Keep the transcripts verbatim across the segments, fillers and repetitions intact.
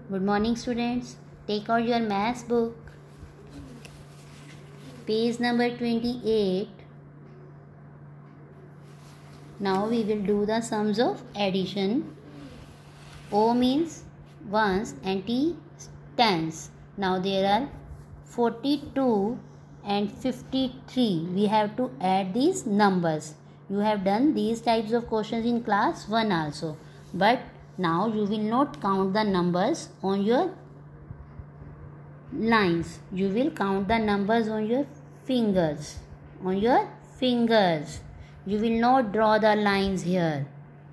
Good morning, students. Take out your maths book. Page number twenty-eight. Now we will do the sums of addition. O means ones and T tens. Now there are forty-two and fifty-three. We have to add these numbers. You have done these types of questions in class one also. But now you will not count the numbers on your lines. You will count the numbers on your fingers. On your fingers. You will not draw the lines here.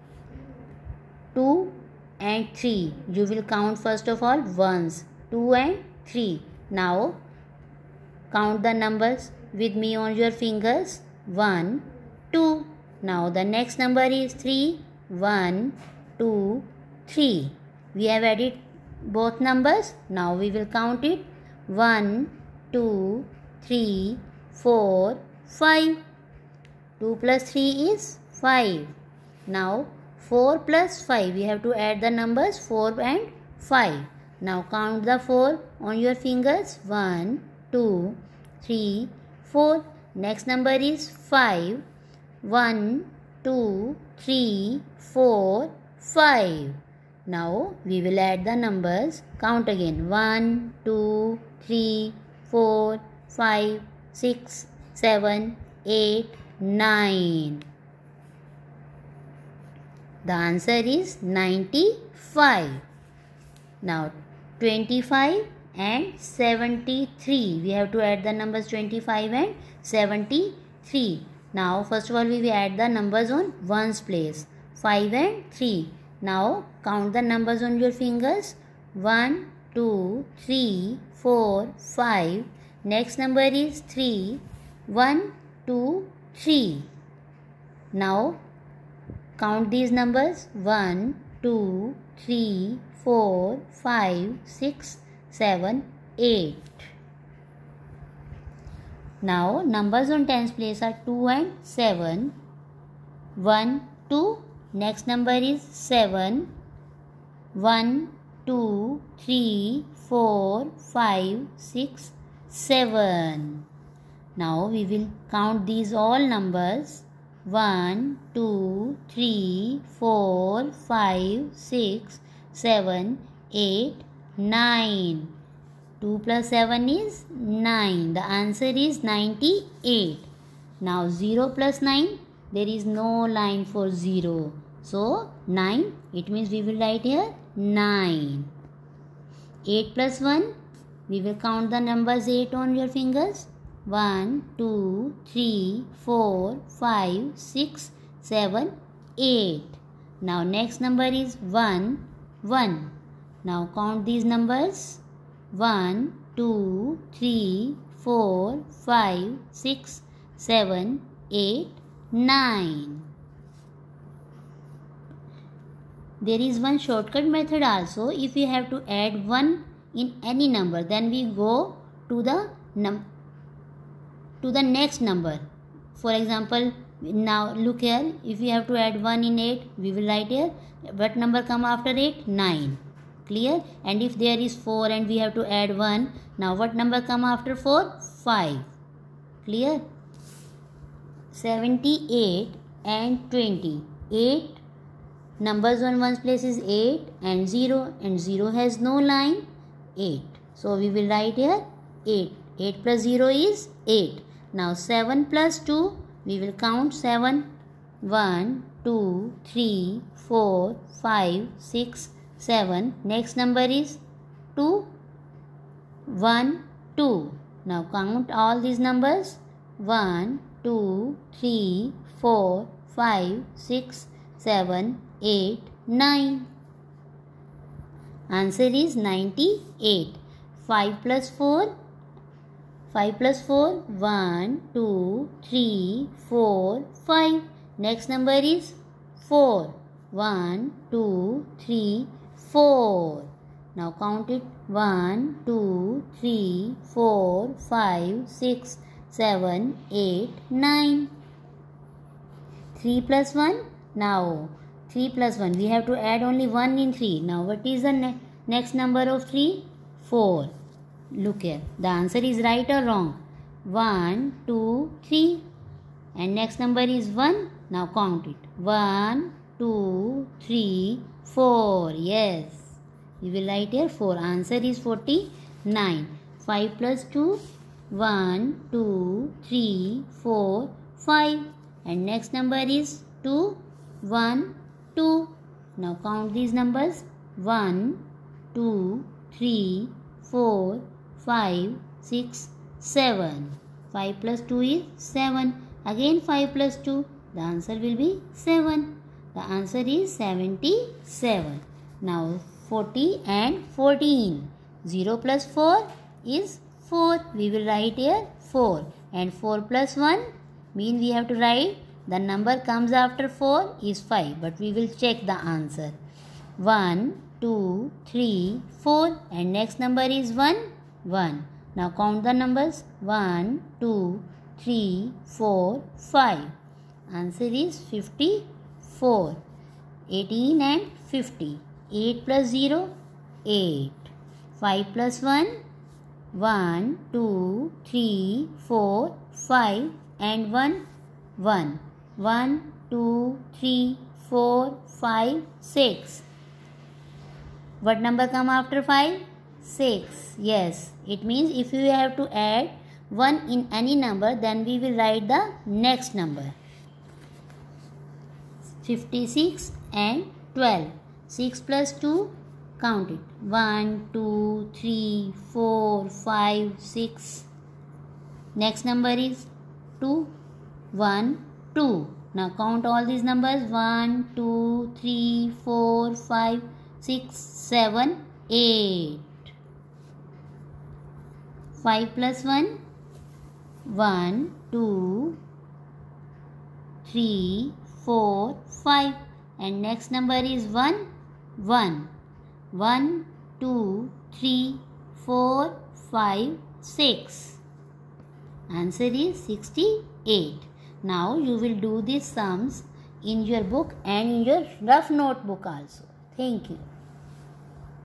two and three. You will count first of all ones. two and three. Now count the numbers with me on your fingers. one, two. Now the next number is three. one, two, three. We have added both numbers. Now we will count it. one, two, three, four, five. two plus three is five. Now four plus five. We have to add the numbers four and five. Now count the four on your fingers. one, two, three, four. Next number is five. one, two, three, four, five. Now we will add the numbers. Count again. one, two, three, four, five, six, seven, eight, nine. The answer is ninety-five. Now twenty-five and seventy-three. We have to add the numbers twenty-five and seventy-three. Now first of all we will add the numbers on ones place. five and three. Now count the numbers on your fingers. one, two, three, four, five. Next number is three. one, two, three. Now count these numbers. one, two, three, four, five, six, seven, eight. Now numbers on tens place are two and seven. one, two. Next number is seven. one, two, three, four, five, six, seven. Now we will count these all numbers. one, two, three, four, five, six, seven, eight, nine. two plus seven is nine. The answer is ninety-eight. Now zero plus nine. There is no line for zero. So nine. It means we will write here nine. eight plus one. We will count the numbers eight on your fingers. one, two, three, four, five, six, seven, eight. Now next number is one, one. Now count these numbers. one, two, three, four, five, six, seven, eight, nine. There is one shortcut method also. If we have to add one in any number, then we go to the num to the next number. For example, now look here. If we have to add one in eight, we will write here. What number come after eight? nine. Clear? And if there is four and we have to add one, now what number come after four? five. Clear? seventy-eight and twenty. eight. Numbers on ones place is eight and zero, and zero has no line. eight. So we will write here eight. eight plus zero is eight. Now seven plus two, we will count seven. one, two, three, four, five, six, seven. Next number is two. one, two. Now count all these numbers. one, two, three, four, five, six, seven, eight, nine. Answer is ninety-eight. five plus four. five plus four. one, two, three, four, five. Next number is four. one, two, three, four. Now count it. one, two, three, four, five, six, seven, eight, nine. three plus one. Now three plus one. We have to add only one in three. Now what is the Next number of three, four. Look here. The answer is right or wrong? one, two, three. And next number is one. Now count it. one, two, three, four. Yes. We will write here four. Answer is forty-nine. five plus two. one, two, three, four, five. And next number is two. one, two. Now count these numbers. one, two, three, four, five, six, seven. five plus two is seven. Again five plus two. The answer will be seven. The answer is seventy-seven. Now forty and fourteen. zero plus four is four. We will write here four. And four plus one means we have to write the number comes after four is five. But we will check the answer. one, two, three, four. And next number is one. one. Now count the numbers. one, two, three, four, five. Answer is fifty-four. eighteen and fifty. eight plus zero, eight. five plus one, one, two, three, four, five. And one, one. one, two, three, four, five, six. What number come after five? six. Yes. It means if you have to add one in any number, then we will write the next number. fifty-six and twelve. six plus two, count it. one, two, three, four, five, six. Next number is two. one, two. Now count all these numbers. one, two, three, four, five, six, seven, eight. five plus one, one, two, three, four, five. And next number is one, one. one, two, three, four, five, six. Answer is sixty-eight. Now you will do these sums in your book and in your rough notebook also. Thank you.